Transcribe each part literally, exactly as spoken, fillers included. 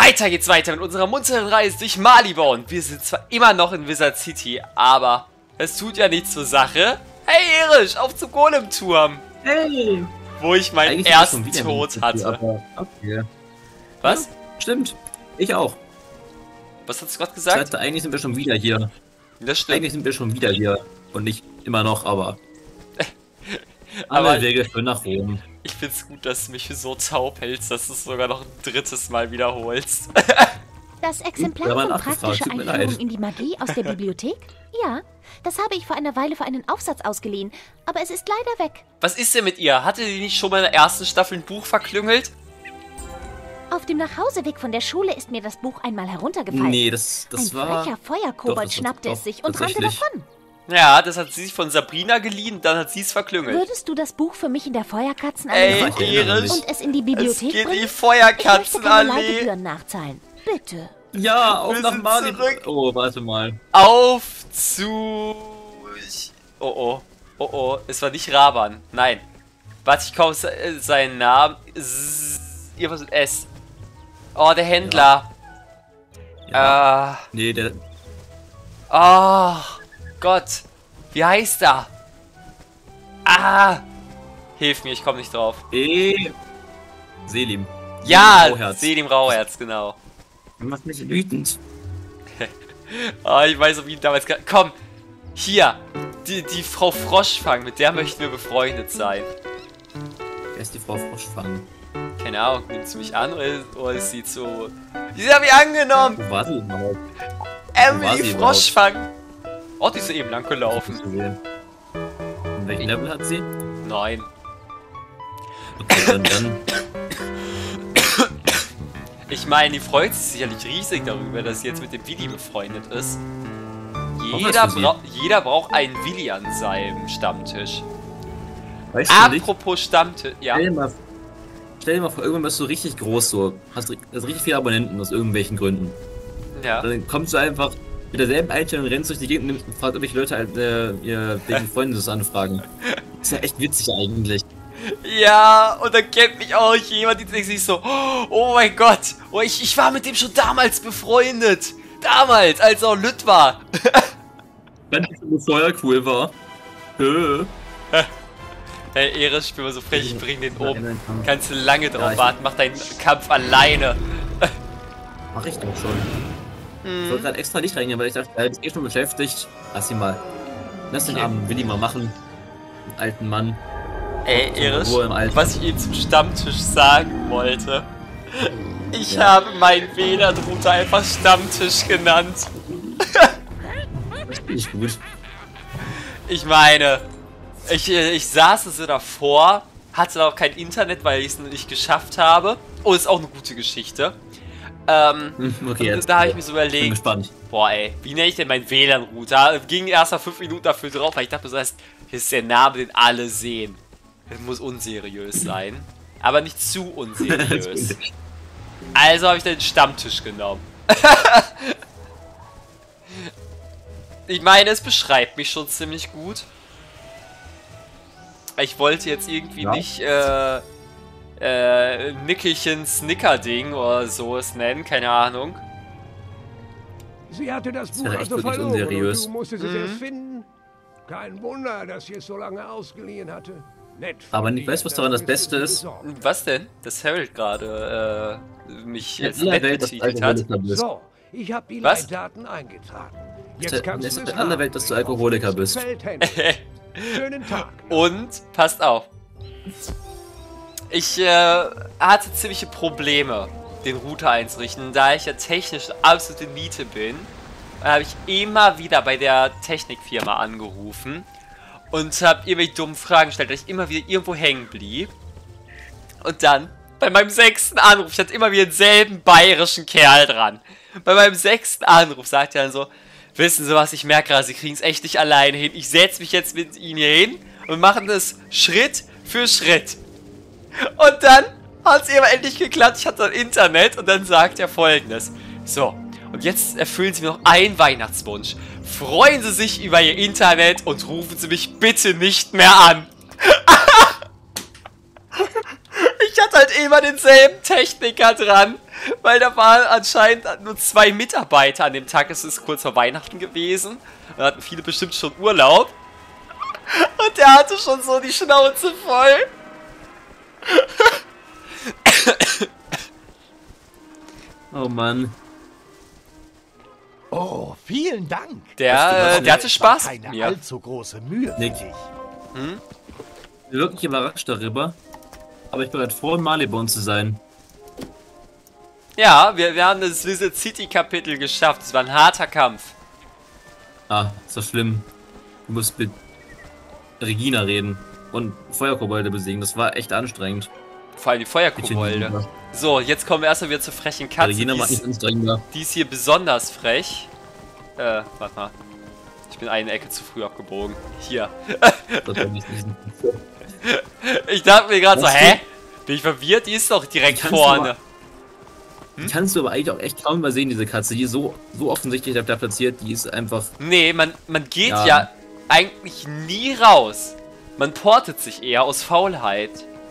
Heiter geht's weiter mit unserer munteren Reise durch Malibau. Und wir sind zwar immer noch in Wizard City, aber es tut ja nichts zur Sache. Hey Erich, auf zum Golem-Turm. Hey! Wo ich meinen Eigentlich ersten schon Tod City, hatte. aber okay. Was? Ja, stimmt. Ich auch. Was hast du gerade gesagt? Das heißt, eigentlich sind wir schon wieder hier. Das stimmt. Eigentlich sind wir schon wieder hier. Und nicht immer noch, aber... aber Alle Wege führen nach Rom. Ich find's gut, dass du mich für so taub hältst, dass du es sogar noch ein drittes Mal wiederholst. Das Exemplar Ja, von man praktischer abgefragt, tut mir Einführung leid. in die Magie aus der Bibliothek? Ja, das habe ich vor einer Weile für einen Aufsatz ausgeliehen, aber es ist leider weg. Was ist denn mit ihr? Hatte die nicht schon mal in der ersten Staffel ein Buch verklüngelt? Auf dem Nachhauseweg von der Schule ist mir das Buch einmal heruntergefallen. Nee, das, das Ein war... frecher Doch, Feuerkobold das war- schnappte doch, es sich und rannte tatsächlich. davon. Ja, das hat sie sich von Sabrina geliehen, dann hat sie es verklüngelt. Würdest du das Buch für mich in der Ey, Feuerkatzenallee Ja, ich erinnere Erich, mich. und es in die es Bibliothek geht bringen? die Ich möchte keine Feuerkatzenallee. Leihgebühren nachzahlen. Bitte. Ja, auf Wir nach sind Mali. zurück. Oh, warte mal. Auf zu... Oh oh, oh oh, es war nicht Raban, nein. Warte, ich kaufe se- seinen Namen. S Irgendwas mit S. Oh, der Händler. Ja. Äh... Nee, der... Oh, Gott. Wie heißt er? Ah. Hilf mir, ich komme nicht drauf. Eh... Selim. Ja, Rauherz. Selim Rauherz, genau. Du machst mich wütend. Oh, ich weiß noch wie damals... Komm, hier. Die, die Frau Froschfang, mit der möchten wir befreundet sein. Wer ist die Frau Froschfang? Keine Ahnung, nimmt sie mich an oder, oder ist sie zu... Sie hat mich angenommen! Wo war sie überhaupt? war Emily sie Froschfang! Oh, die ist eben lang gelaufen. Zu sehen. Und welchen Level hat sie? Nein. Okay, dann, dann... Ich meine, die freut sich sicherlich riesig darüber, dass sie jetzt mit dem Willi befreundet ist. Jeder, für sie. bra jeder braucht einen Willi an seinem Stammtisch. Weißt du nicht? Apropos Stammtisch, ja. Stell dir mal, stell dir mal vor, irgendwann bist du richtig groß, so. Hast, ri- hast richtig viele Abonnenten aus irgendwelchen Gründen. ja. Dann kommst du einfach mit derselben Einstellung, rennst durch die Gegend und nimmst- fragst irgendwelche Leute halt, äh, ihr, wegen Freundesanfragen. Ist ja echt witzig eigentlich. Ja, und dann kennt mich auch jemand, die denkt sich so, oh mein Gott, oh, ich, ich war mit dem schon damals befreundet. Damals, als er auch Lütt war. Wenn das so Feuer cool war. Äh. Hey, Erich, ich bin mal so frech, ich bring den um. Nein, nein, Kannst du lange drauf ich- warten, mach deinen Kampf alleine. Mach ich doch schon. Ich wollte gerade extra nicht reingehen, weil ich dachte, er ist eh schon beschäftigt. Lass ihn mal. Lass den Okay. armen Willi mal machen. Den alten Mann. Ey, Zur Erich, Ruhe im Alter. was ich eben zum Stammtisch sagen wollte. Ich Ja. habe meinen W LAN-Router einfach Stammtisch genannt. Das finde ich gut. Ich meine, ich, äh, ich saß so davor, hatte auch kein Internet, weil ich es noch nicht geschafft habe. Oh, ist auch eine gute Geschichte. Ähm, Hm, Okay, und jetzt. da habe ich mir so bin überlegt, gespannt. boah ey, wie nenne ich denn meinen W LAN-Router? Ging erst mal fünf Minuten dafür drauf, weil ich dachte, so, das ist der Name, den alle sehen. Das muss unseriös sein, aber nicht zu unseriös. Also habe ich den Stammtisch genommen. Ich meine, es beschreibt mich schon ziemlich gut. Ich wollte jetzt irgendwie Ja. nicht äh, äh, Nickelchen Snickerding oder so es nennen, keine Ahnung. Sie hatte das Das Buch wäre echt also wirklich verloren unseriös. und du musstest es Mhm. erst finden. Kein Wunder, dass sie es so lange ausgeliehen hatte. Nett von Aber dir, weißt du, was daran das bist du Beste ist? besorgt. Was denn? Dass Harold gerade äh, mich In als aller nett Welt, dass du betitelt hat. Alkoholiker bist. So, ich habe die Was? Leitdaten eingetragen. Es Jetzt kannst ist du in es aller haben. Welt, dass du Alkoholiker Auf bist. Feld, Henry. Schönen Tag. Und, passt auf. Ich äh, hatte ziemliche Probleme, den Router einzurichten. Da ich ja technisch eine absolute Niete bin, habe ich immer wieder bei der Technikfirma angerufen und habe irgendwelche dummen Fragen gestellt, weil ich immer wieder irgendwo hängen blieb. Und dann, bei meinem sechsten Anruf, ich hatte immer wieder denselben bayerischen Kerl dran. Bei meinem sechsten Anruf sagt er dann so, wissen Sie was, ich merke gerade, Sie kriegen es echt nicht alleine hin. Ich setze mich jetzt mit Ihnen hier hin und machen das Schritt für Schritt. Und dann hat es eben endlich geklappt, ich hatte dann Internet und dann sagt er Folgendes. So, und jetzt erfüllen Sie mir noch einen Weihnachtswunsch. Freuen Sie sich über Ihr Internet und rufen Sie mich bitte nicht mehr an. Ich hatte halt immer denselben Techniker dran. Weil da waren anscheinend nur zwei Mitarbeiter an dem Tag. Es ist kurz vor Weihnachten gewesen. Da hatten viele bestimmt schon Urlaub. Und der hatte schon so die Schnauze voll. Oh Mann. Oh, vielen Dank. Der, äh, der hatte Spaß mit Keine mir. allzu große Mühe für Nick. dich. Hm? Ich bin wirklich überrascht darüber. Aber ich bin gerade froh, in Malibon zu sein. Ja, wir, wir haben das Visit City Kapitel geschafft. Es war ein harter Kampf. Ah, ist doch schlimm. Du musst mit Regina reden und Feuerkobolde besiegen. Das war echt anstrengend. Vor allem die Feuerkobolde. So, jetzt kommen wir erstmal wieder zur frechen Katze. Regina Die macht nicht ist, anstrengender. die ist hier besonders frech. Äh, warte mal. Ich bin eine Ecke zu früh abgebogen. Hier. Das war nicht diesen. Ich dachte mir gerade so, Weißt hä? Bin ich verwirrt? Die ist doch direkt Kannst du vorne. Die kannst du aber eigentlich auch echt kaum übersehen, diese Katze. Die ist so, so offensichtlich da platziert, die ist einfach. Nee, man, man geht ja. Ja. eigentlich nie raus. Man portet sich eher aus Faulheit.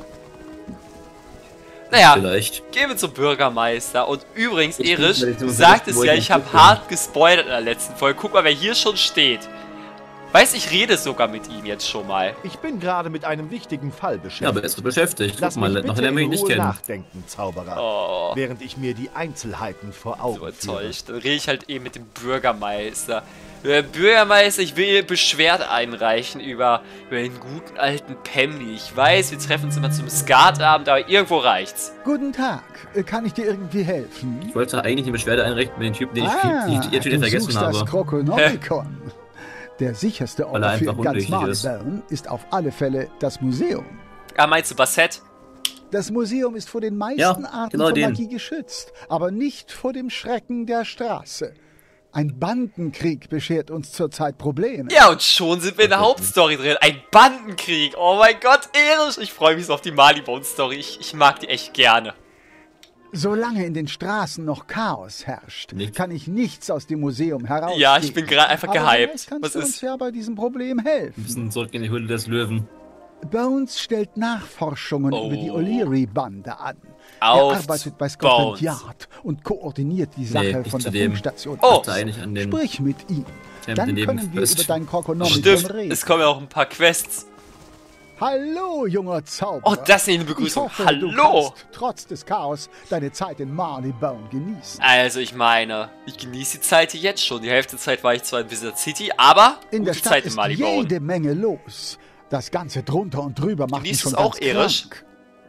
Naja, Vielleicht. gehen wir zum Bürgermeister. Und übrigens, Ich Erich, bin- du sagtest ja, wollte ich habe nicht hart gespoilert in der letzten Folge. Guck mal, wer hier schon steht. Weiß, ich rede sogar mit ihm jetzt schon mal. Ich bin gerade mit einem wichtigen Fall beschäftigt. Ja, aber er ist beschäftigt. Lass Guck mal, mich noch bitte lernen wir ihn in nicht Ruhe kennen. nachdenken, Zauberer. Oh, Während ich mir die Einzelheiten vor Augen so führe. enttäuscht. Dann rede ich halt eben mit dem Bürgermeister. Der Bürgermeister, ich will Beschwerde einreichen über, über den guten alten Pemli. Ich weiß, wir treffen uns immer zum Skatabend, aber irgendwo reicht's. Guten Tag. Äh, Kann ich dir irgendwie helfen? Ich wollte eigentlich eine Beschwerde einrichten mit dem Typen, den ich Ah, viel, ich, ich, du vergessen suchst das habe. Krokonomikon. Der sicherste Weil er Ort für einfach ganz unwichtig ist. Maribeln ist auf alle Fälle das Museum. Ah, meinst du Bassett? Das Museum ist vor den meisten Ja, Arten genau von den. Magie geschützt, aber nicht vor dem Schrecken der Straße. Ein Bandenkrieg beschert uns zurzeit Probleme. Ja, und schon sind wir in der Hauptstory drin. Ein Bandenkrieg. Oh mein Gott, Erich. Ich freue mich so auf die Malibon-Story. Ich, ich mag die echt gerne. Solange in den Straßen noch Chaos herrscht, Nicht. kann ich nichts aus dem Museum herausgeben. Ja, ich bin gerade einfach Aber gehypt. vielleicht kannst Was du uns ist? ja bei diesem Problem Wir helfen. müssen zurück in die Höhle des Löwen. Bones stellt Nachforschungen Oh. über die O'Leary-Bande an. Auf er arbeitet bei Scotland Bones. Yard und koordiniert die Sache Nee, nicht von zu der dem. Funkstation. Oh. Ich dachte eigentlich an den. Sprich mit ihm. Ja, Dann mit dem können wir Quest. über dein Krokonomikon Stimmt, reden. es kommen ja auch ein paar Quests. Hallo, junger Zauberer. Oh, das ist eine Ich Begrüßung. hoffe, Hallo. Du kannst, trotz des Chaos deine Zeit in Marleybone genießen. Also, ich meine, ich genieße die Zeit hier jetzt schon. Die Hälfte der Zeit war ich zwar in Visit City, aber In der gute Stadt Zeit in ist Malibon. jede Menge los. Das Ganze drunter und drüber macht mich Genießt schon es auch, ganz Erich? krank.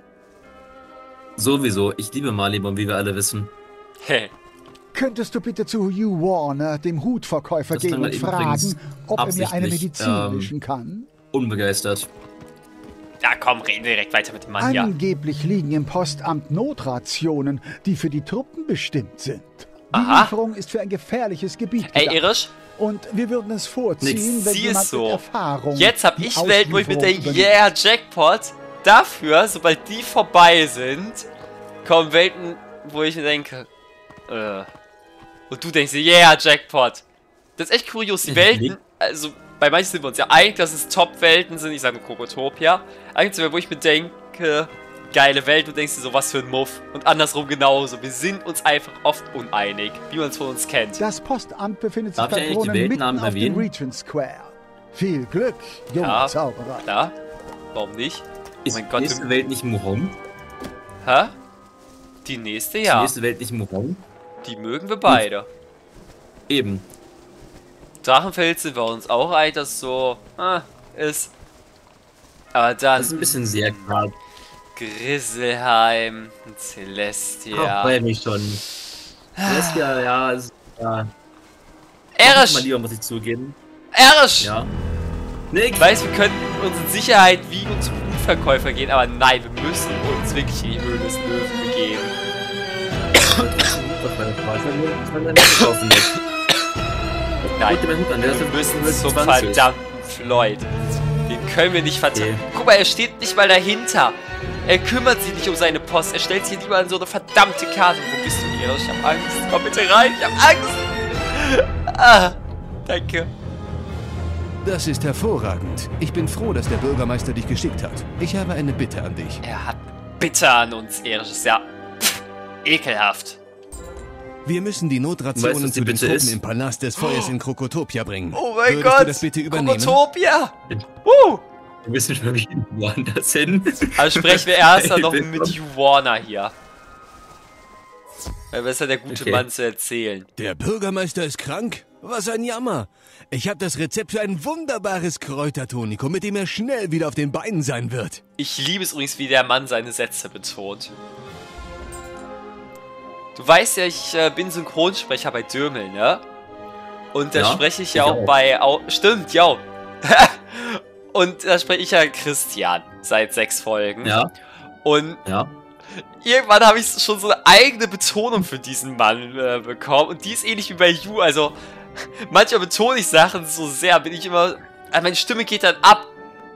Sowieso, ich liebe Malibon, wie wir alle wissen. Hä? Könntest du bitte zu Hugh Warner, dem Hutverkäufer, Das gehen klang und eben fragen, übrigens ob er mir eine absichtlich, Medizin ähm, mischen kann? Unbegeistert. Ja, komm, reden wir direkt weiter mit dem Mann hier. Angeblich liegen im Postamt Notrationen, die für die Truppen bestimmt sind. Die Aha. Lieferung ist für ein gefährliches Gebiet Ey, gedacht. Erich, Und wir würden es vorziehen, Nix. wenn sieh jemand es so. mit Erfahrung Jetzt hab die ich Welt, wo ich mit der Auslieferung Yeah Jackpot dafür, sobald die vorbei sind, kommen Welten, wo ich mir denke, äh, und du denkst dir, yeah Jackpot. Das ist echt kurios, die Welten, also bei manchen sind wir uns ja einig, dass es Top-Welten sind, ich sage nur Krokotopia, eigentlich wo ich mir denke, geile Welt, du denkst dir so, was für ein Muff. Und andersrum genauso, wir sind uns einfach oft uneinig, wie man es von uns kennt. Das Postamt befindet sich Darf ich eigentlich die verborgen mitten Weltnamen auf dem erwähnen? Regent Square. Viel Glück, junger Ja. Zauberer. Klar, warum nicht? Ist mein die Gott, nächste wir- Welt nicht Murom? Hä? Die nächste, Ist ja. die nächste Welt nicht Murom? Die mögen wir beide. Eben. Drachenfeld sind wir uns auch einig, dass so ah, ist. Aber dann Das ist ein bisschen sehr gerade. Grisselheim, Celestia. Ach, bei mich schon. Das ist ja, ja, ist, ja. Mal Erich! lieber, muss ich zugeben. Erich! Ja. Nick! Ich weiß, wir könnten uns in Sicherheit wie und zum Hutverkäufer gehen, aber nein, wir müssen uns wirklich in die Höhle des Löwen begeben. Nein, wir müssen zum verdammten Floyd. Den können wir nicht vertrauen. Okay. Guck mal, er steht nicht mal dahinter. Er kümmert sich nicht um seine Post. Er stellt sich lieber an so eine verdammte Karte. Wo bist du, Erich? Ich hab Angst. Komm bitte rein. Ich hab Angst. Ah, danke. Das ist hervorragend. Ich bin froh, dass der Bürgermeister dich geschickt hat. Ich habe eine Bitte an dich. Er hat bitter an uns, Erich. Ist ja pff, ekelhaft. Wir müssen die Notrationen Weißt du, was die zu den Bitte Truppen ist? im Palast des Feuers in Krokotopia bringen. Oh mein Würdest Gott! du das bitte übernehmen? Krokotopia! Uh! Wir wissen schon, wie woanders hin. Also sprechen wir erst Hey, noch willkommen. mit Juana hier. Weil was hat der gute Okay. Mann zu erzählen? Der Bürgermeister ist krank? Was ein Jammer. Ich habe das Rezept für ein wunderbares Kräutertonikum, mit dem er schnell wieder auf den Beinen sein wird. Ich liebe es übrigens, wie der Mann seine Sätze betont. Du weißt ja, ich äh, bin Synchronsprecher bei Dürmel, ne? Und da Ja, spreche ich ja ich auch, auch. bei... Au Stimmt, ja. Und da spreche ich ja Christian seit sechs Folgen. Ja, Und ja. irgendwann habe ich schon so eine eigene Betonung für diesen Mann äh, bekommen. Und die ist ähnlich wie bei You. Also, manchmal betone ich Sachen so sehr, bin ich immer... Also meine Stimme geht dann ab.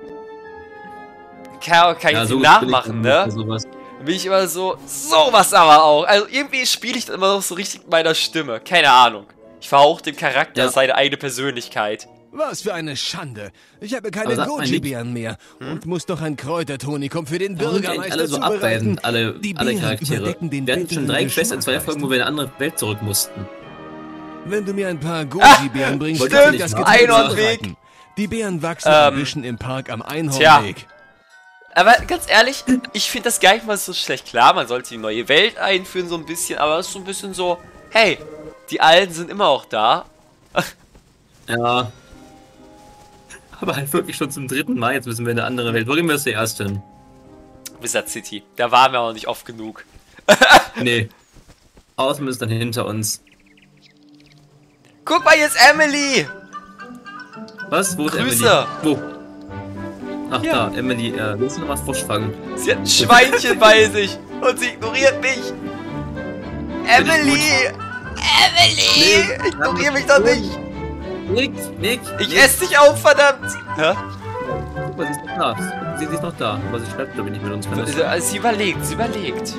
Kann, kann ich ja, nicht so nachmachen, bin ich ne? Sowas. Dann bin ich immer so... Sowas aber auch. Also irgendwie spiele ich dann immer noch so richtig mit meiner Stimme. Keine Ahnung. Ich verhauche dem Charakter Ja. seine eigene Persönlichkeit. Was für eine Schande. Ich habe Aber keine sag mal, Goji-Beeren mehr und muss noch ein Kräutertonikum für den Warum sind eigentlich Bürgermeister alle so zubereiten. abweisend, alle, Die alle Beeren Charaktere? überdecken den Wir hatten schon bitteren drei Quests in zwei Geschmack, Folgen, wo wir in eine andere Welt zurück mussten. Wenn du mir ein paar Goji-Beeren bringst, stimmt, kann ich das Getränk Einhornweg. zubereiten. Die Beeren wachsen Ähm, in Büschen im Park am tja. Einhornweg. Aber ganz ehrlich, ich finde das gar nicht mal so schlecht. Klar, man sollte die neue Welt einführen, so ein bisschen, aber es ist so ein bisschen so, hey, die Alten sind immer auch da. Ja. Aber halt wirklich schon zum dritten Mal. Jetzt müssen wir in eine andere Welt. Wo gehen wir zuerst hin? Wizard City, da waren wir auch nicht oft genug. Nee. Außen ist dann hinter uns. Guck mal, hier ist Emily! Was? Wo ist Grüße. Emily? Wo? Ach Ja. da, Emily, äh, willst du noch was Frosch fangen? Sie hat ein Schweinchen bei sich und sie ignoriert mich. Emily! Emily! Nee, Ignorier mich doch nicht! Nick, Nick! Ich Nick. esse dich auf, verdammt! Hä? Guck mal, sie ist noch da. Sie, sie ist noch da. Aber sie schreibt, glaube ich, nicht mit uns. Kann das sein? Sie überlegt, sie überlegt.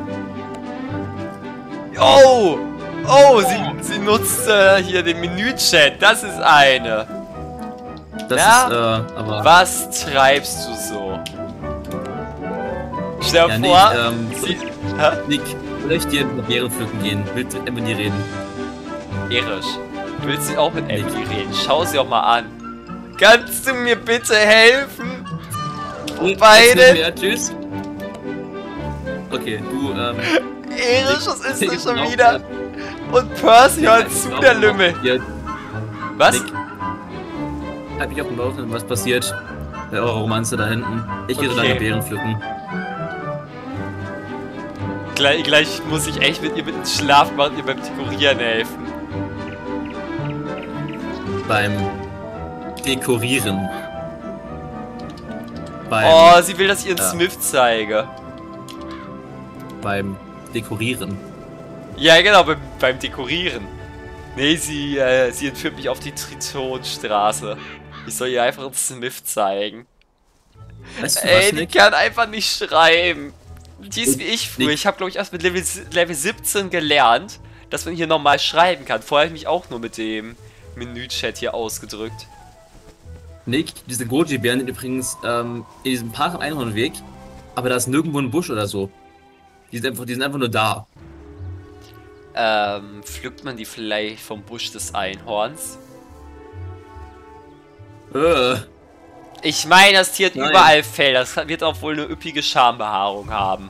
Oh! Oh, sie, sie nutzt äh, hier den Menü-Chat. Das ist eine. Das Ja. ist, äh, aber... Was treibst du so? Stell dir Ja, Nick, vor, ähm, sie... Hä? Nick, soll ich dir mit Beeren pflücken gehen? Willst du mit Emily reden? Erisch, willst du auch mit Emily reden? Schau sie auch mal an. Kannst du mir bitte helfen? Beide? Ja, tschüss. Okay, du, ähm... Erisch, was ist Nick, das schon glaub, wieder? Und Percy, hört zu, glaub, der Lümmel. Ihr, Was? Nick, hab ich auf dem Laufenden, was passiert? Bei eurer Romanze da hinten. Ich gehe so Okay. lange Beeren pflücken. Gleich, gleich muss ich echt mit ihr mit ins Schlaf machen und ihr beim Dekorieren helfen. Beim Dekorieren. Beim, Oh, sie will, dass ich ihren Ja. Smith zeige. beim Dekorieren. Ja, genau, beim, beim Dekorieren. Nee, sie, äh, sie entführt mich auf die Tritonstraße. Ich soll ihr einfach einen Smith zeigen. Weißt du Ey, was, die Nick? kann einfach nicht schreiben. Die ist wie ich früher. Nick. Ich habe, glaube ich, erst mit Level, Level siebzehn gelernt, dass man hier normal schreiben kann. Vorher habe ich mich auch nur mit dem Menü-Chat hier ausgedrückt. Nick, diese Goji-Bären sind übrigens ähm, in diesem Park am Einhornweg, aber da ist nirgendwo ein Busch oder so. Die sind einfach, die sind einfach nur da. Ähm, pflückt man die vielleicht vom Busch des Einhorns? Äh, Ich meine, das Tier hat Nein. überall Fell. Das wird auch wohl eine üppige Schambehaarung haben.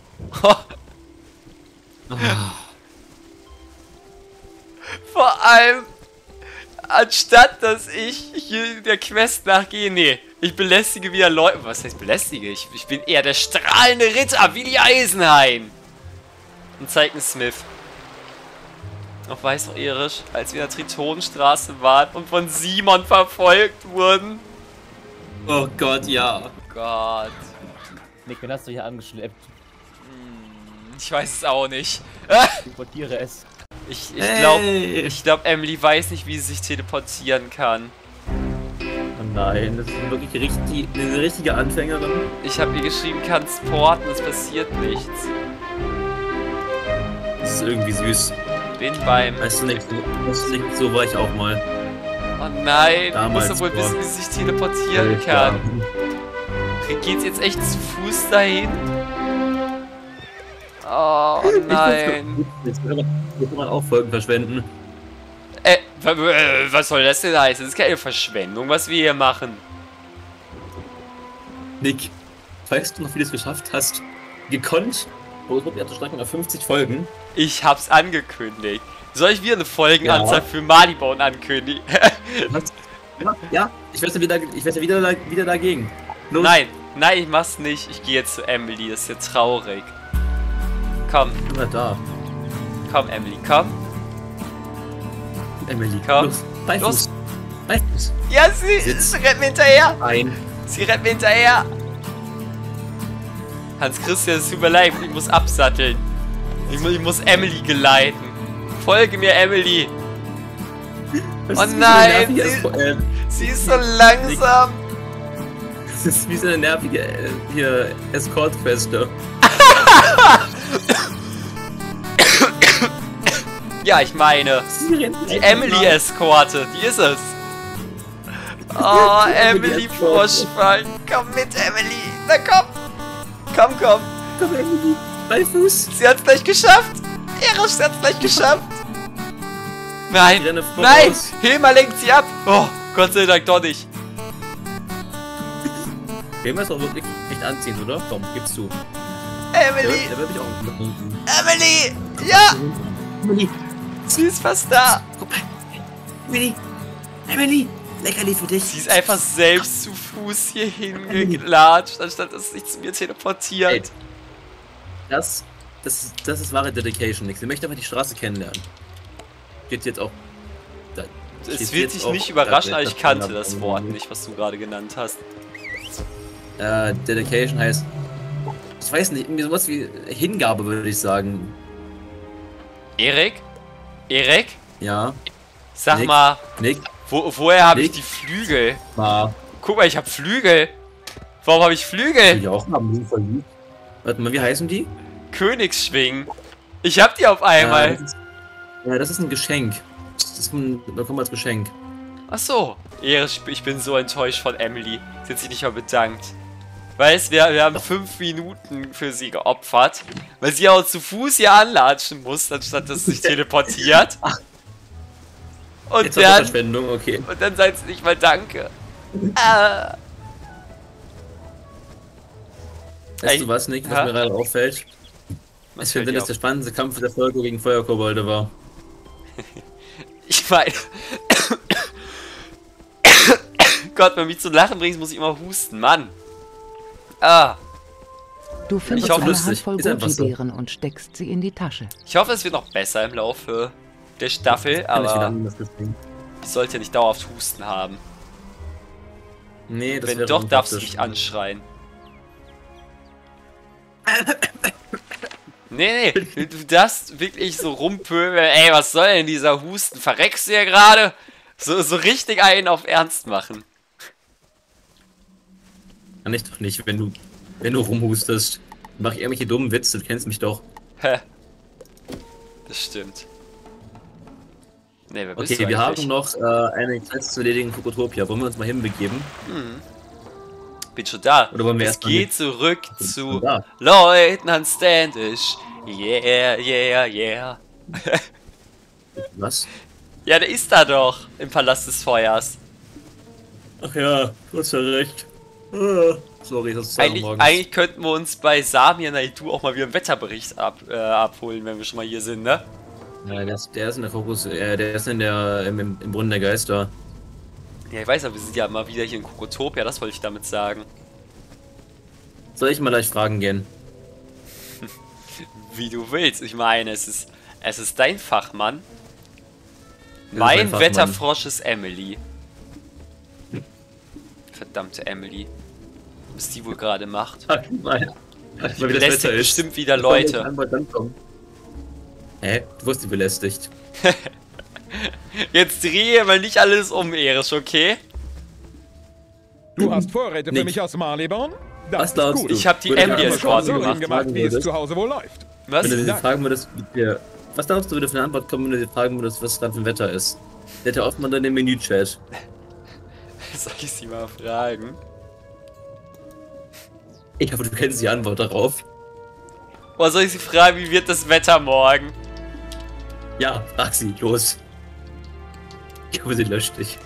Vor allem, anstatt dass ich hier der Quest nachgehe, nee, ich belästige wieder Leute. Was heißt belästige? Ich, ich bin eher der strahlende Ritter, wie die Eisenhain. Und zeig einen Smith. Noch weiß noch Erisch, als wir in der Tritonenstraße waren und von Simon verfolgt wurden. oh Gott, ja. Oh Gott. Nick, wen hast du hier angeschleppt? Ich weiß es auch nicht. Ich importiere es. Ich, ich glaube, Hey. ich glaub, Emily weiß nicht, wie sie sich teleportieren kann. Oh nein, das ist wirklich richtig, eine richtige Anfängerin. Ich habe ihr geschrieben, kannst porten, es passiert nichts. Das ist irgendwie süß. Bin beim... Weißt du nicht, so, weißt du nicht, so war ich auch mal. Oh nein, Damals du musst doch wohl vor- wissen, wie sie sich teleportieren Ja. kann. Geht's jetzt echt zu Fuß dahin? Oh Oh nein. Jetzt kann man, jetzt kann man auch Folgen verschwenden. Äh, was soll das denn heißen? Das ist keine Verschwendung, was wir hier machen. Nick, weißt du noch, wie du es geschafft hast? Gekonnt, Robotopia zu strecken auf fünfzig Folgen. Ich hab's angekündigt. Soll ich wieder eine Folgenanzahl Ja. für Malibauen ankündigen? Was? Ja, ja, ich werde wieder, ich werde wieder, da- wieder dagegen. Los. Nein, nein, ich mach's nicht. Ich gehe jetzt zu Emily, das ist ja traurig. Komm, Immer da. komm, Emily, komm. Emily, Komm. los. Beifuß. Los. Beifuß. Ja, sie, Sitz. sie rennt mir hinterher. Ein. Sie rennt mir hinterher. Hans-Christian, es tut mir leid, ich muss absatteln. Ich, mu ich muss Emily geleiten. Folge mir, Emily. Das Oh ist wie so nein, eine nervige sie- Esco- äh, Sie ist so langsam. Das ist wie so eine nervige äh, hier Escort-Queste. Ja, ich meine, die Emily-Eskorte, die ist es. Oh, Emily Froschfall. Komm mit, Emily. Na komm. Komm, komm. Komm, Emily. Beifuß. Sie hat's gleich geschafft. Erisch, sie hat's gleich geschafft. Nein, Die renne voraus. nein. Hilma lenkt sie ab. Oh, Gott sei Dank doch nicht. Den wir es auch wirklich nicht anziehen, oder? Komm, gib's zu. Der, Emily, der wird mich auch mitnehmen. Emily. Ja, Emily. sie ist fast da. Guck mal. Emily. Emily. Leckerli für dich. Sie ist einfach selbst zu Fuß hier hingelatscht, anstatt dass sie sich zu mir teleportiert. Ey, Das, das, ist, das ist wahre Dedication, Nick. Sie möchte aber die Straße kennenlernen. Steht jetzt auch. Da, Es steht wird jetzt dich auch- nicht überraschen, da- aber da- ich kannte da- das Wort nicht, was du gerade genannt hast. Äh, Dedication heißt. Ich weiß nicht, irgendwie sowas wie Hingabe, würde ich sagen. Erik? Erik? Ja. Sag Nick? mal, Nick, wo, woher habe ich Nick? die Flügel? mal. Guck mal, ich habe Flügel. Warum habe ich Flügel? Die auch haben, sind voll lieb. Warte mal, wie heißen die? Königsschwingen. Ich hab die auf Äh, einmal. das ist, ja, das ist ein Geschenk. Das ist ein, da kommt als Geschenk. Ach so. Erich, ich bin so enttäuscht von Emily. Sie hat sich nicht mal bedankt. Weißt, wir, wir haben fünf Minuten für sie geopfert, weil sie auch zu Fuß hier anlatschen muss, anstatt dass sie sich teleportiert. Und Jetzt hat dann, Verschwendung, okay. und dann sagt sie nicht mal Danke. Ah. Weißt Ey, du was, Nick, was hä? mir gerade auffällt? Ich fällt finde, dir dass auf? der spannendste Kampf der Folge gegen Feuerkobolde war. Ich meine... Gott, wenn du mich zu lachen bringst, muss ich immer husten. Mann. Ah. Du findest Ich hoffe, eine lustig. Handvoll Ist einfach so. Goji-Beeren und steckst sie in die Tasche. Ich hoffe, es wird noch besser im Laufe der Staffel, Kann ich wieder aber anders deswegen. ich sollte ja nicht dauerhaft Husten haben. Nee, das Wenn wäre doch, darfst du unpraktisch. mich anschreien. Nee, nee, du, du darfst wirklich so rumpöbeln. Ey, was soll denn dieser Husten? Verreckst du ja gerade? So, so richtig einen auf Ernst machen. Kann ich doch nicht, wenn du, wenn du rumhustest. Mach ich irgendwelche dummen Witze, du kennst mich doch. Hä? Das stimmt. Nee, wer bist Okay, du wir eigentlich? haben noch äh, eine Quest zu erledigen in Kokotopia. Wollen wir uns mal hinbegeben? Bin schon da. Oder wollen wir es erst mal geht mit- zurück Bin zu schon da. Leutnant Standish. Yeah, yeah, yeah. Was? Ja, der ist da doch, im Palast des Feuers. Ach ja, du hast ja recht. Ah, sorry, das ist zwei Uhr Eigentlich, morgens. eigentlich könnten wir uns bei Samir Naidu auch mal wieder einen Wetterbericht ab, äh, abholen, wenn wir schon mal hier sind, ne? Ja, der ist, der ist in der Fokus, äh, der ist in der, im, im im Brunnen der Geister. Ja, ich weiß, aber wir sind ja mal wieder hier in Kokotopia, das wollte ich damit sagen. Soll ich mal gleich fragen gehen? Wie du willst. Ich meine, es ist, es ist dein Fachmann. mein Mein Fachmann. Wetterfrosch ist Emily. Verdammte Emily. Was die wohl gerade macht. Sag mal, sag Die mal, wie das belästigt Wetter ist. bestimmt wieder Bevor wir Leute. zur Antwort dann kommen. Hä? Du wirst die belästigt. Jetzt drehe mal nicht alles um, Erich, okay? Du hast Vorräte für Nick. mich aus Marleborn? Das Was ist glaubst gut. du? Ich habe die Würde Ich habe schon Emily-Eskorte so gemacht. gemacht, wie es würdest. zu Hause wohl läuft. Was? Wenn du sie Dank. fragen würdest, wie dir, was glaubst du, würde für eine Antwort kommen, wenn du sie fragen würdest, was gerade für ein Wetter ist? Der hat ja oft mal dann den Menü-Chat. Soll ich sie mal fragen? Ich hoffe, du kennst die Antwort darauf. Oder soll ich sie fragen, wie wird das Wetter morgen? Ja, frag sie, los. Ich hoffe, sie löscht dich.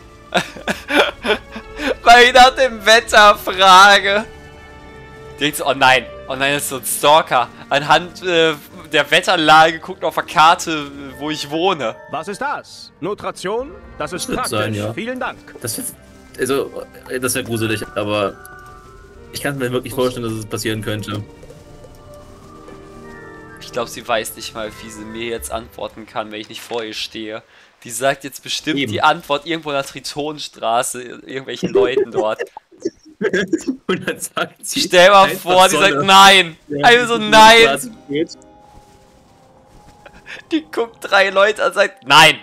Weil ich nach dem Wetter frage. Denkst du, oh nein, oh nein, das ist so ein Stalker. Anhand äh, der Wetterlage guckt auf der Karte, wo ich wohne. Was ist das? Notration? Das ist Wird praktisch. sein, ja. Vielen Dank. Das wär, also, das wäre gruselig, aber ich kann mir wirklich vorstellen, dass es passieren könnte. Ich glaube, sie weiß nicht mal, wie sie mir jetzt antworten kann, wenn ich nicht vor ihr stehe. Die sagt jetzt bestimmt Eben. die Antwort irgendwo in der Tritonstraße, irgendwelchen Leuten dort. Und dann sagt sie. Stell mal einfach vor, die Sonne. sagt nein. Ja, Also die nein. Straße geht. Die guckt drei Leute an und sagt nein.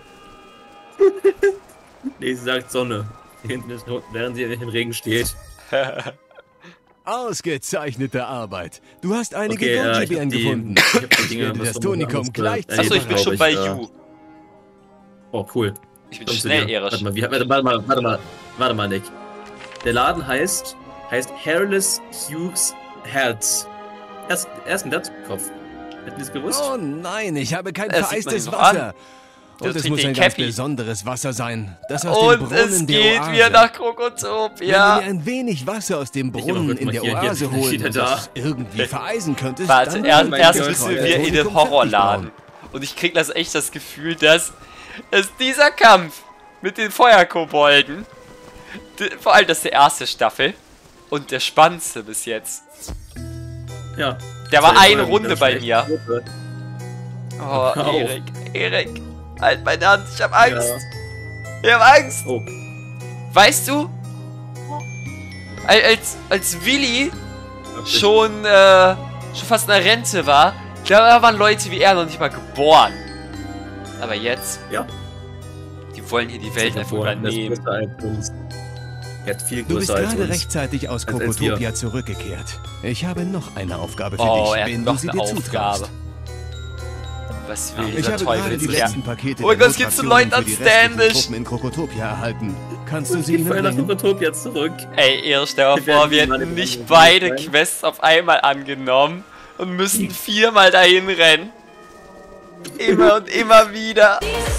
Nee, sie sagt Sonne. Hinten ist, während sie im Regen steht. Ausgezeichnete Arbeit. Du hast einige Okay, ja, ich Goji-Bären hab die- gefunden. ich hab die Ich Dinger werde was das von Tonikum uns gleich gesagt. Achso, ich bin glaub schon ich, bei äh, You. Oh, cool. Ich bin Kommst du schnell, dir? Erisch. Warte mal, wie, warte, warte mal, warte mal, warte mal, Nick. Der Laden heißt, heißt Hairless Hughes Herz. Erst, erst ein Herzkopf. Hätten Sie es gewusst? Oh nein, ich habe kein Das sieht man vereistes ihm doch Wasser. an. Und Das es trinkt muss den ein ganz Cappy. besonderes Wasser sein. Das aus dem Und Brunnen es der geht Oase. wieder nach Wenn Krokotopia. du mir ein wenig Wasser aus dem Ich Brunnen guck in mal, der hier, hier, Oase hier holen steht er und da. das irgendwie vereisen könntest, Warte, dann erst, mein erst Gott, müssen das wir in den Tonikum Horrorladen. Und ich krieg das echt das Gefühl, dass, dass dieser Kampf mit den Feuerkobolden, die- vor allem das ist der erste Staffel und der spannendste bis jetzt. Ja. Der war Zwei eine Folgen, Runde das bei ist mir. echt gut. Oh, Hör auf. Erik, Erik, halt meine Hand, ich hab Angst. Ja. Ich hab Angst. Oh, Weißt du, al- als, als Willi schon, äh, schon fast in der Rente war, da waren Leute wie er noch nicht mal geboren. Aber jetzt, ja. die wollen hier die Welt einfach Geboren, das ist übernehmen. größer als uns. Er hat viel Du bist größer als gerade uns. rechtzeitig aus Als- als wir. Krokotopia zurückgekehrt. Ich habe noch eine Aufgabe für Oh, dich, er wenn hat du noch sie eine dir Aufgabe. zutraust. Was will Ich dieser habe Teufel gerade die jetzt letzten lernen? Pakete Oh mein der Gott, es gibt so Notrationen Leute für die an restlichen Standish. Truppen in Krokotopia erhalten. Kannst du Ich sie geh ihnen voll nach bringen? Krokotopia zurück. Ey, Ehre, stell mal Wir vor, werden wir mal hätten eine nicht Runde beide rein. Quests auf einmal angenommen und müssen viermal dahin rennen. Immer und immer wieder.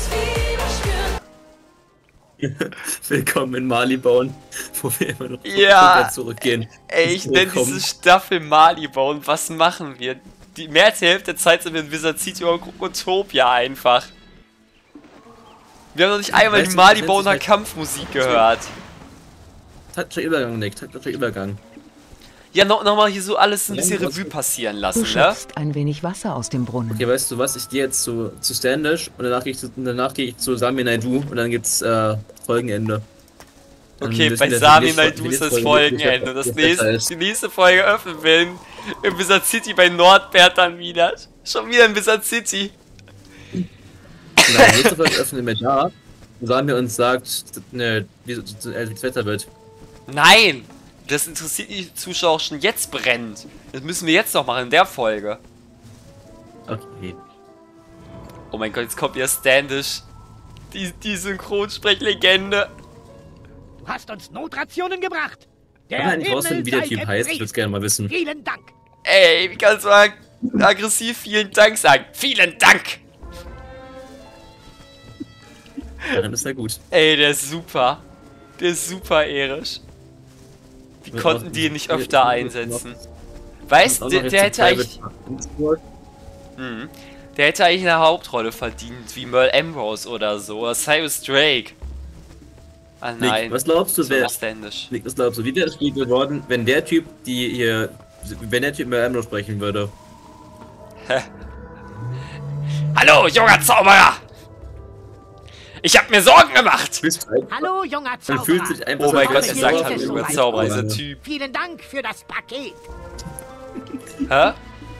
Willkommen in Malibauen, wo wir immer noch Ja. Krokotopia zurückgehen. Ey, ich nenne Zurückkommen. diese Staffel Malibo und was machen wir? Die mehr als die Hälfte der Zeit sind wir in Wizard City oder Krokotopia einfach. Wir haben noch nicht einmal Weißt die du, das nennt Maliboner sich halt- Kampfmusik gehört. Taktischer Übergang, Nick, taktischer Übergang. Ja, noch, noch mal hier so alles ein bisschen Ja, Revue passieren Du lassen, ne? schöpfst ein wenig Wasser aus dem Brunnen. Okay, weißt du was? Ich gehe jetzt zu, zu Standish und danach gehe ich zu, danach gehe ich zu Sami Naidu und dann gibt's äh, Folgenende. Dann Okay, wissen bei wir, Sami die nächste- Naidu die ist das nächste Folgenende. wie Das es nächste, besser ist. die nächste Folge öffnen wir in, in Wizard City bei Nordbert dann wieder. Schon wieder in Wizard City. Genau, die nächste Folge öffnen wir da, wo Sami uns sagt, ne, wie wie das Wetter wird. Nein! Das interessiert die Zuschauer schon jetzt brennend. Das müssen wir jetzt noch machen in der Folge. Okay. Oh mein Gott, jetzt kommt wieder Standish. Die, die Synchronsprechlegende. Du hast uns Notrationen gebracht. Der Kann man eigentlich rausfinden, wie der Himmel sei Typ heißt? Ich würde gepriesen. es gerne mal wissen. Vielen Dank. Ey, wie kannst du mal aggressiv vielen Dank sagen? Vielen Dank! Dann ist er gut. Ey, der ist super. Der ist super erisch. Wie Wird konnten auch- die ihn nicht wird- öfter wird einsetzen? noch- Weißt auch du, noch der, jetzt der zu hätte eigentlich... Private- Mhm. Der hätte eigentlich eine Hauptrolle verdient, wie Merle Ambrose oder so. Oder Cyrus Drake. Ah nein. Nick, was glaubst du, So wer... Standish. Nick, was glaubst du, wie wäre das Spiel geworden, wenn der Typ, die hier... Wenn der Typ mit Amro sprechen würde? Hallo, junger Zauberer! Ich hab mir Sorgen gemacht! Hallo, junger Man Zauberer. fühlt sich einfach Oh mein so- Gott, er Hier sagt ist halt es junger soweit. Zauberer, dieser Typ. Vielen Dank für das Paket. Hä?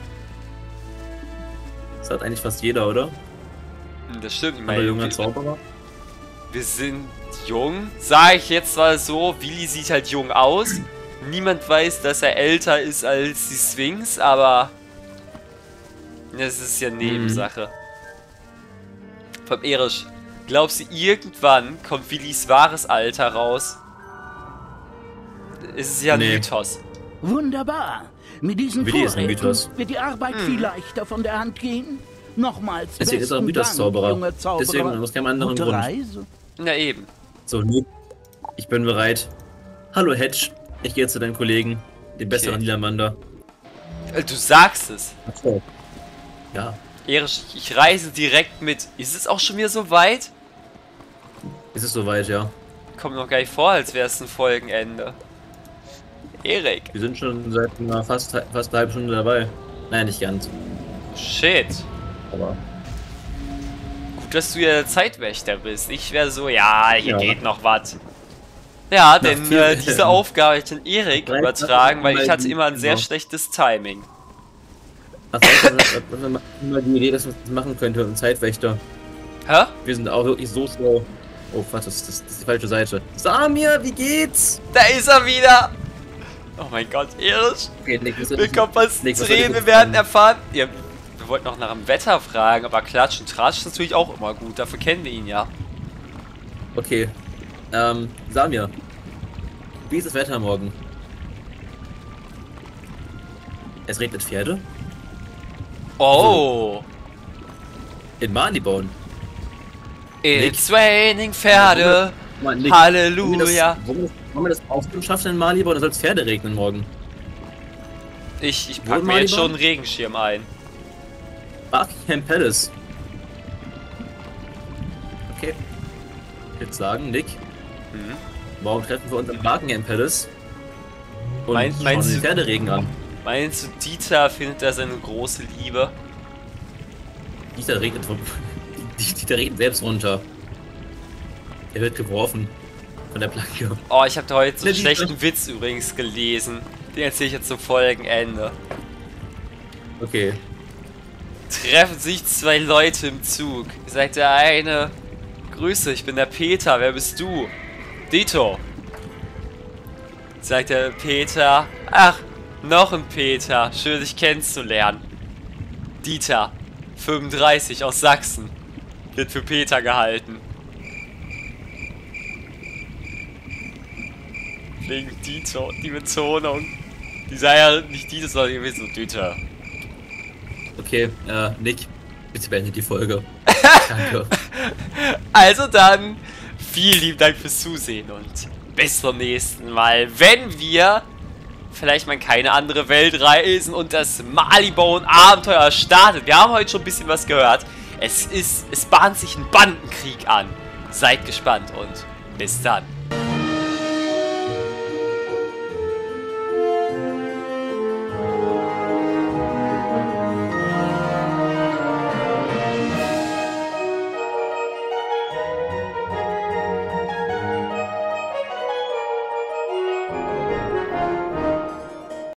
Das hat eigentlich fast jeder, oder? Hm, Das stimmt, ich Aber meine, junger wir, Zauberer? wir sind jung. Sag ich jetzt mal so, Willi sieht halt jung aus. Niemand weiß, dass er älter ist als die Sphinx, aber das ist ja Nebensache. Vom Erisch, glaubst du, irgendwann kommt Willis wahres Alter raus? Es ist ja ein Nee. Mythos. Wunderbar. Mit diesen Willi ist ein Vorräten Mythos. wird die Arbeit viel leichter von der Hand gehen. Nochmals Deswegen ist er ein besten Dank, Mythos-Zauberer. junger Zauberer. Deswegen aus keinem anderen Gute Grund. Reise. Na eben. So, Nick, ich bin bereit. Hallo Hedge, ich gehe zu deinem Kollegen, dem besseren Okay. Niederlander. Äh, Du sagst es. Achso. Ja. Erich, ich reise direkt mit. Ist es auch schon wieder so weit? Ist es soweit, ja. Kommt noch gar nicht vor, als wäre es ein Folgenende. Erik. Wir sind schon seit einer fast, fast einer halben Stunde dabei. Nein, nicht ganz. Shit. Aber Gut, dass du ja der Zeitwächter bist. Ich wäre so, ja, hier Ja. geht noch was. Ja, denn viel- äh, diese Aufgabe habe ich den Erik Drei übertragen, weil ich Mal- hatte immer ein sehr genau. schlechtes Timing. ach, weißt du, wenn man immer die Idee, dass man das machen könnte, ein Zeitwächter. Hä? Wir sind auch wirklich so schlau. Oh, warte, das, das, das ist die falsche Seite. Samir, wie geht's? Da ist er wieder! Oh mein Gott, Erich! Okay, Nick, was soll ich- Willkommen bei Nick, was soll ich Drehen, wir jetzt werden sagen? erfahren. Ja, wir wollten noch nach dem Wetter fragen, aber Klatsch und Tratsch ist natürlich auch immer gut, dafür kennen wir ihn ja. Okay. Ähm, Samir. Wie ist das Wetter morgen? Es regnet Pferde? Oh! In Marliborn. It's raining Pferde! Mann, Nick, Halleluja! Wollen wir das, wollen wir das Ausbildung schaffen in Marliborn? Da soll es Pferde regnen morgen. Ich, ich Wo pack in mir jetzt Marliborn? schon einen Regenschirm ein. Buckingham Palace. Okay. Ich würde sagen, Nick, Mhm. morgen treffen wir uns im Buckingham Palace. Und Mein- schauen meinst den du- Pferderegen an. Meinst du, Dieter findet da seine große Liebe? Dieter regnet, vom- Dieter regnet selbst runter. Er wird geworfen von der Planke. Oh, ich habe da heute so Ne, einen Dieter. schlechten Witz übrigens gelesen. Den erzähle ich jetzt zum Folgenende. Okay. Treffen sich zwei Leute im Zug. Sagt der eine, Grüße, ich bin der Peter, wer bist du? Dito. Sagt der Peter, ach, noch ein Peter, schön dich kennenzulernen. Dieter, fünfunddreißig aus Sachsen, wird für Peter gehalten. Wegen Dito, die Betonung. Die sei ja nicht Dito, sondern irgendwie so Dieter. Okay, äh, Nick, bitte beende die Folge. Danke. Also dann, vielen lieben Dank fürs Zusehen und bis zum nächsten Mal, wenn wir vielleicht mal in keine andere Welt reisen und das Marliborn-Abenteuer startet. Wir haben heute schon ein bisschen was gehört. Es ist, es bahnt sich ein Bandenkrieg an. Seid gespannt und bis dann.